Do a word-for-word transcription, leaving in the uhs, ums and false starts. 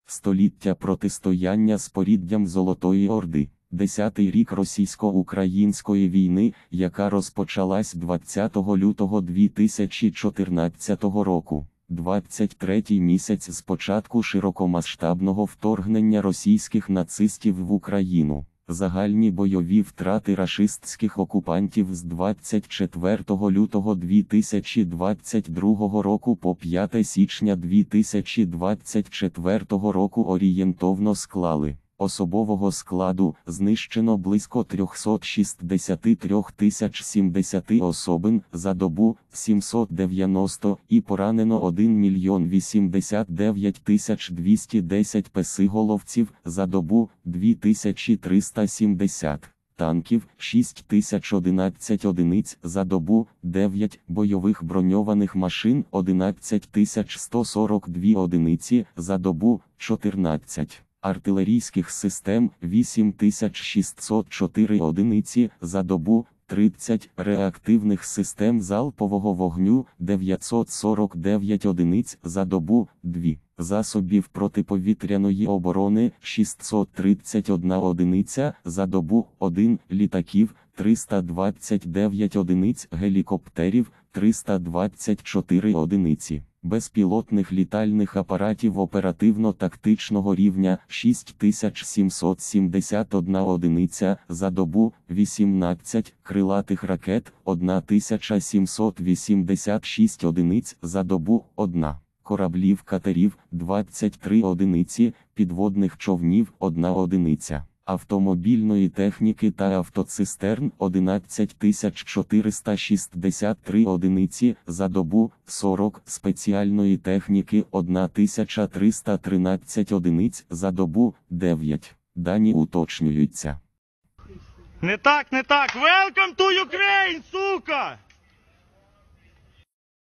Століття протистояння з поріддям Золотої Орди. Десятий рік російсько-української війни, яка розпочалась двадцятого лютого дві тисячі чотирнадцятого року. двадцять третій місяць з початку широкомасштабного вторгнення російських нацистів в Україну. Загальні бойові втрати рашистських окупантів з двадцять четвертого лютого дві тисячі двадцять другого року по п'яте січня дві тисячі двадцять четвертого року орієнтовно склали: особового складу знищено близько триста шістдесят три тисячі сімдесят особин за добу, сімсот дев'яносто, і поранено один мільйон вісімдесят дев'ять тисяч двісті десять песиголовців за добу, дві тисячі триста сімдесят. Танків – шість тисяч одинадцять одиниць за добу, дев'ять, бойових броньованих машин – одинадцять тисяч сто сорок дві одиниці за добу, чотирнадцять. Артилерійських систем – вісім тисяч шістсот чотири одиниці за добу, тридцять, реактивних систем залпового вогню – дев'ятсот сорок дев'ять одиниць за добу, два, засобів протиповітряної оборони – шістсот тридцять одна одиниця за добу, один, літаків – триста двадцять дев'ять одиниць, гелікоптерів – триста двадцять чотири одиниці. Безпілотних літальних апаратів оперативно-тактичного рівня – шість тисяч сімсот сімдесят одна одиниця за добу, вісімнадцять, крилатих ракет – одна тисяча сімсот вісімдесят шість одиниць за добу, одна, кораблів катерів – двадцять три одиниці, підводних човнів – одна одиниця. Автомобільної техніки та автоцистерн – одинадцять тисяч чотириста шістдесят три одиниці за добу, сорок, спеціальної техніки – одна тисяча триста тринадцять одиниць за добу, дев'ять. Дані уточнюються. Не так, не так. Welcome to Ukraine, сука!